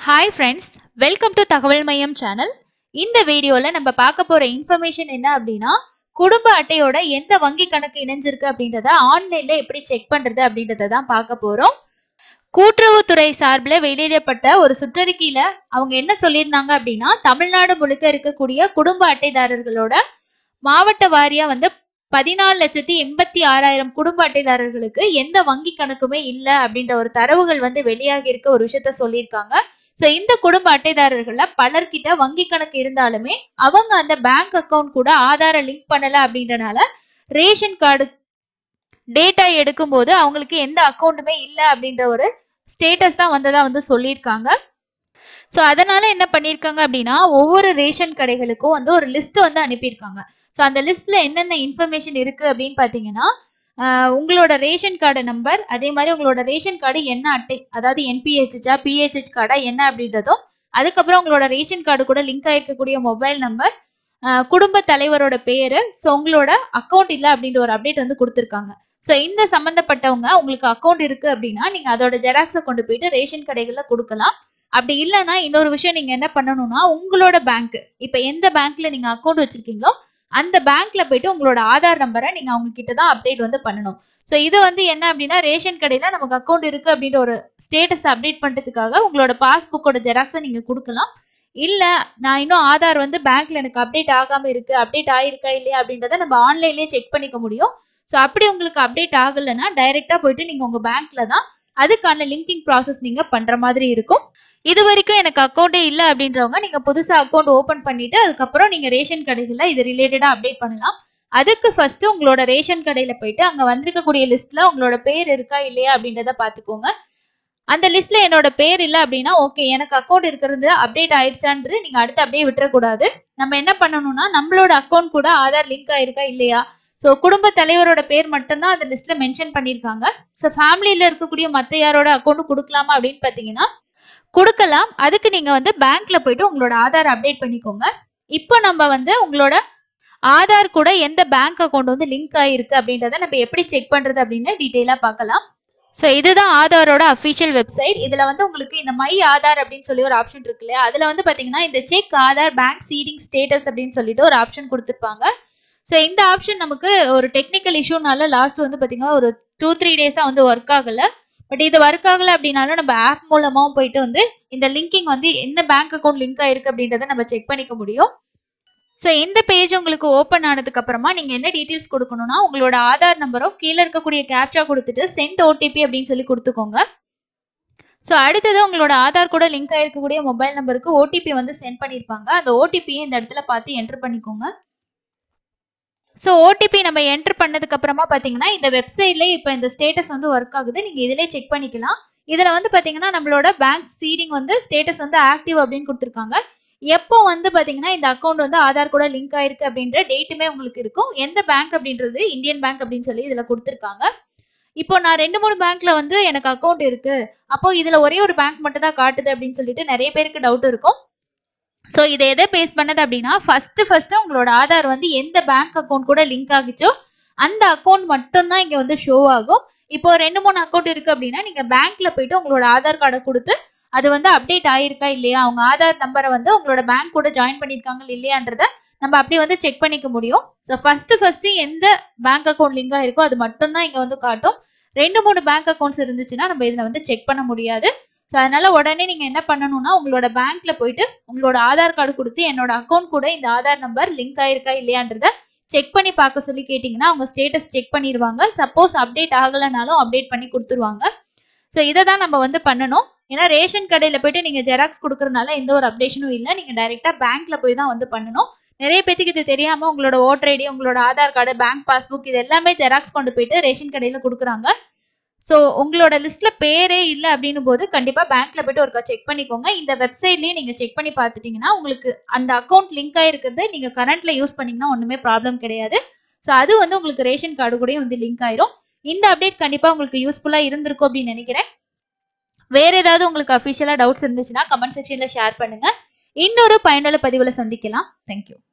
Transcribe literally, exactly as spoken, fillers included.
Hi friends, welcome to Thagaval Maiyam channel. இந்த வீடியோல நம்ம பார்க்க போற இன்ஃபர்மேஷன் என்ன அப்படின்னா குடும்ப அட்டையோட எந்த வங்கி கணக்கு இணைஞ்சிருக்கு அப்படின்றத ஆன்லைன்ல எப்படி செக் பண்றது அப்படின்றத தான் பார்க்க போறோம். கூட்டுறவுத்துறை சார்பில் வெளியிடப்பட்ட ஒரு சுற்றறிக்கையில அவங்க என்ன சொல்லியிருந்தாங்க அப்படின்னா தமிழ்நாடு முழுக்க இருக்கக்கூடிய குடும்ப அட்டைதாரர்களோட மாவட்ட வாரியா வந்து பதினாலு லட்சத்தி எண்பத்தி ஆறாயிரம் குடும்ப அட்டைதாரர்களுக்கு எந்த வங்கி கணக்குமே இல்லை அப்படின்ற ஒரு தரவுகள் வந்து வெளியாகி இருக்க ஒரு விஷயத்த சொல்லியிருக்காங்க. சோ இந்த குடும்ப அட்டைதாரர்கள்ல பலர்கிட்ட வங்கி கணக்கு இருந்தாலுமே அவங்க அந்த பேங்க் அக்கவுண்ட் கூட ஆதார லிங்க் பண்ணல அப்படின்றனால ரேஷன் கார்டு டேட்டா எடுக்கும் போது அவங்களுக்கு எந்த அக்கௌண்ட்டுமே இல்லை அப்படின்ற ஒரு ஸ்டேட்டஸ் தான் வந்ததா வந்து சொல்லியிருக்காங்க. ஸோ அதனால என்ன பண்ணியிருக்காங்க அப்படின்னா ஒவ்வொரு ரேஷன் கடைகளுக்கும் வந்து ஒரு லிஸ்ட் வந்து அனுப்பியிருக்காங்க. ஸோ அந்த லிஸ்ட்ல என்னென்ன இன்ஃபர்மேஷன் இருக்கு அப்படின்னு பார்த்தீங்கன்னா உங்களோட ரேஷன் கார்டு நம்பர், அதே மாதிரி உங்களோட ரேஷன் கார்டு என்ன அட்டை, அதாவது என்பிஹெச்ஆ பிஹெச்ஹெச் கார்டா என்ன அப்படின்றதும், அதுக்கப்புறம் உங்களோட ரேஷன் கார்டு கூட லிங்க் ஆயிருக்கக்கூடிய மொபைல் நம்பர், குடும்ப தலைவரோட பேரு, ஸோ உங்களோட அக்கௌண்ட் இல்லை அப்படின்ற ஒரு அப்டேட் வந்து கொடுத்துருக்காங்க. ஸோ இந்த சம்பந்தப்பட்டவங்க உங்களுக்கு அக்கௌண்ட் இருக்கு அப்படின்னா நீங்க அதோட ஜெராக்ஸை கொண்டு போயிட்டு ரேஷன் கடைகள்ல கொடுக்கலாம். அப்படி இல்லைன்னா இன்னொரு விஷயம் நீங்க என்ன பண்ணணும்னா உங்களோட பேங்க், இப்ப எந்த பேங்க்ல நீங்க அக்கௌண்ட் வச்சிருக்கீங்களோ அந்த பேங்க்ல போயிட்டு உங்களோட ஆதார் நம்பரை நீங்க அவங்க கிட்ட தான் அப்டேட் வந்து பண்ணணும். ஸோ இது வந்து என்ன அப்படின்னா ரேஷன் கடையில நமக்கு அக்கௌண்ட் இருக்கு அப்படின்ற ஒரு ஸ்டேட்டஸ் அப்டேட் பண்றதுக்காக உங்களோட பாஸ்புக்கோட ஜெராக்ஸை நீங்க கொடுக்கலாம். இல்ல நான் இன்னும் ஆதார் வந்து பேங்க்ல எனக்கு அப்டேட் ஆகாம இருக்கு, அப்டேட் ஆயிருக்கா இல்லையா அப்படின்றத நம்ம ஆன்லைன்லயே செக் பண்ணிக்க முடியும். ஸோ அப்படி உங்களுக்கு அப்டேட் ஆகலைன்னா டைரக்டா போயிட்டு நீங்க உங்க பேங்க்ல தான் அதுக்கான லிங்கிங் ப்ராசஸ் நீங்க பண்ற மாதிரி இருக்கும். இது வரைக்கும் எனக்கு அக்கௌண்டே இல்லை அப்படின்றவங்க நீங்க புதுசா அக்கௌண்ட் ஓபன் பண்ணிட்டு அதுக்கப்புறம் நீங்க ரேஷன் கடைகள்ல இது ரிலேட்டடா அப்டேட் பண்ணலாம். அதுக்கு ஃபர்ஸ்ட் உங்களோட ரேஷன் கடையில போயிட்டு அங்க வந்திருக்கக்கூடிய லிஸ்ட்ல உங்களோட பேர் இருக்கா இல்லையா அப்படின்றத பாத்துக்கோங்க. அந்த லிஸ்ட்ல என்னோட பேர் இல்லை அப்படின்னா ஓகே, எனக்கு அக்கௌண்ட் இருக்கிறது அப்டேட் ஆயிடுச்சான்றது நீங்க அடுத்து அப்படியே விட்டுறக்கூடாது. நம்ம என்ன பண்ணணும்னா நம்மளோட அக்கௌண்ட் கூட ஆதார் லிங்க் ஆயிருக்கா இல்லையா, ஸோ குடும்ப தலைவரோட பேர் மட்டும்தான் அந்த லிஸ்ட்ல மென்ஷன் பண்ணியிருக்காங்க. ஸோ ஃபேமிலியில இருக்கக்கூடிய மற்ற யாரோட அக்கௌண்ட் கொடுக்கலாமா அப்படின்னு பாத்தீங்கன்னா கொடுக்கலாம். அதுக்கு நீங்க வந்து பேங்க்ல போயிட்டு உங்களோட ஆதார் அப்டேட் பண்ணிக்கோங்க. இப்போ நம்ம வந்து உங்களோட ஆதார் கூட எந்த பேங்க் அக்கௌண்ட் வந்து லிங்க் ஆயிருக்கு அப்படின்றத நம்ம எப்படி செக் பண்றது அப்படின்னு டீட்டெயிலா பார்க்கலாம். ஸோ இதுதான் ஆதாரோட அஃபிஷியல் வெப்சைட். இதுல வந்து உங்களுக்கு இந்த மை ஆதார் அப்படின்னு சொல்லி ஒரு ஆப்ஷன் இருக்கு இல்லையா, அதுல வந்து பாத்தீங்கன்னா இந்த check Aadhaar bank seeding status அப்படின்னு சொல்லிட்டு ஒரு ஆப்ஷன் கொடுத்துருப்பாங்க. ஸோ இந்த ஆப்ஷன் நமக்கு ஒரு டெக்னிக்கல் இஷ்யூனால லாஸ்ட் வந்து பாத்தீங்கன்னா ஒரு டூ த்ரீ டேஸா வந்து ஒர்க் ஆகல. பட் இது ஒர்க் ஆகல அப்படின்னாலும் நம்ம ஆப் மூலமாவும் போயிட்டு வந்து இந்த லிங்கிங் வந்து என்ன பேங்க் அக்கௌண்ட் லிங்க் ஆயிருக்கு அப்படின்றத நம்ம செக் பண்ணிக்க முடியும். ஸோ இந்த பேஜ் உங்களுக்கு ஓப்பன் ஆனதுக்கு அப்புறமா நீங்க என்ன டீட்டெயில்ஸ் கொடுக்கணும்னா உங்களோட ஆதார் நம்பரும் கீழே இருக்கக்கூடிய கேப்சா கொடுத்துட்டு சென்ட் ஓடிபி அப்படின்னு சொல்லி கொடுத்துக்கோங்க. ஸோ அடுத்தது உங்களோட ஆதார் கூட லிங்க் ஆயிருக்கக்கூடிய மொபைல் நம்பருக்கு ஓடிபி வந்து சென்ட் பண்ணியிருப்பாங்க. அந்த ஓடிபியை இந்த இடத்துல பார்த்து என்டர் பண்ணிக்கோங்க. ஸோ ஓடிபி நம்ம என்டர் பண்ணதுக்கு அப்புறமா பார்த்தீங்கன்னா இந்த வெப்சைட்ல இப்போ இந்த ஸ்டேட்டஸ் வந்து ஒர்க் ஆகுது, நீங்க இதிலே செக் பண்ணிக்கலாம். இதுல வந்து பாத்தீங்கன்னா நம்மளோட பேங்க் சீடிங் வந்து ஸ்டேட்டஸ் வந்து ஆக்டிவ் அப்படின்னு கொடுத்துருக்காங்க. எப்போ வந்து பாத்தீங்கன்னா இந்த அக்கௌண்ட் வந்து ஆதார் கூட லிங்க் ஆயிருக்கு அப்படின்ற டேட்டுமே உங்களுக்கு இருக்கும். எந்த பேங்க் அப்படின்றது இந்தியன் பேங்க் அப்படின்னு சொல்லி இதுல கொடுத்துருக்காங்க. இப்போ நான் ரெண்டு மூணு பேங்க்ல வந்து எனக்கு அக்கௌண்ட் இருக்கு, அப்போ இதுல ஒரே ஒரு பேங்க் மட்டும் தான் காட்டுது அப்படின்னு சொல்லிட்டு நிறைய பேருக்கு டவுட் இருக்கும். ஸோ இதை எதை பேஸ் பண்ணது அப்படின்னா ஃபர்ஸ்ட் ஃபர்ஸ்ட் உங்களோட ஆதார் வந்து எந்த பேங்க் அக்கௌண்ட் கூட லிங்க் ஆகிச்சோ அந்த அக்கௌண்ட் மட்டும்தான் இங்க வந்து ஷோ ஆகும். இப்போ ரெண்டு மூணு அக்கௌண்ட் இருக்கு அப்படின்னா நீங்க பேங்க்ல போயிட்டு உங்களோட ஆதார் கார்டை கொடுத்து அது வந்து அப்டேட் ஆயிருக்கா இல்லையா, அவங்க ஆதார் நம்பரை வந்து உங்களோட பேங்க் கூட ஜாயின் பண்ணிருக்காங்க இல்லையான்றத நம்ம அப்படி வந்து செக் பண்ணிக்க முடியும். ஸோ ஃபர்ஸ்ட் ஃபர்ஸ்ட் எந்த பேங்க் அக்கௌண்ட் லிங்க் ஆயிருக்கோ அது மட்டும்தான் இங்க வந்து காட்டும். ரெண்டு மூணு பேங்க் அக்கௌண்ட்ஸ் இருந்துச்சுன்னா நம்ம இதுல வந்து செக் பண்ண முடியாது. ஸோ அதனால உடனே நீங்க என்ன பண்ணணும்னா உங்களோட பேங்க்ல போயிட்டு உங்களோட ஆதார் கார்டு கொடுத்து என்னோட அக்கௌண்ட் கூட இந்த ஆதார் நம்பர் லிங்க் ஆயிருக்கா இல்லையான்றத செக் பண்ணி பார்க்க சொல்லி கேட்டீங்கன்னா அவங்க ஸ்டேட்டஸ் செக் பண்ணிடுவாங்க. சப்போஸ் அப்டேட் ஆகலைனாலும் அப்டேட் பண்ணி கொடுத்துருவாங்க. ஸோ இதை தான் நம்ம வந்து பண்ணணும். ஏன்னா ரேஷன் கடையில போயிட்டு நீங்க ஜெராக்ஸ் கொடுக்கறதுனால எந்த ஒரு அப்டேஷனும் இல்லை, நீங்க டைரக்டா பேங்க்ல போய் தான் வந்து பண்ணணும். நிறைய பேத்துக்கு இது தெரியாம உங்களோட ஓட்டர் ஐடி, உங்களோட ஆதார் கார்டு, பேங்க் பாஸ்புக் இது எல்லாமே ஜெராக்ஸ் கொண்டு போயிட்டு ரேஷன் கடையில கொடுக்குறாங்க. ஸோ உங்களோட லிஸ்ட்ல பேரே இல்லை அப்படின்னும் போது கண்டிப்பா பேங்க்ல போயிட்டு ஒருக்கா செக் பண்ணிக்கோங்க. இந்த வெப்சைட்லயே நீங்க செக் பண்ணி பார்த்துட்டீங்கன்னா உங்களுக்கு அந்த அக்கௌண்ட் லிங்க் ஆயிருக்கிறது நீங்க கரண்ட்ல யூஸ் பண்ணீங்கன்னா ஒண்ணுமே ப்ராப்ளம் கிடையாது. ஸோ அது வந்து உங்களுக்கு ரேஷன் கார்டு கூட வந்து லிங்க் ஆயிரும். இந்த அப்டேட் கண்டிப்பா உங்களுக்கு யூஸ்ஃபுல்லா இருந்திருக்கும் அப்படின்னு நினைக்கிறேன். வேற ஏதாவது உங்களுக்கு அஃபிஷியலா டவுட்ஸ் இருந்துச்சுன்னா கமெண்ட் செக்ஷன்ல ஷேர் பண்ணுங்க. இன்னொரு பயனுள்ள பதிவுல சந்திக்கலாம். தேங்க்யூ.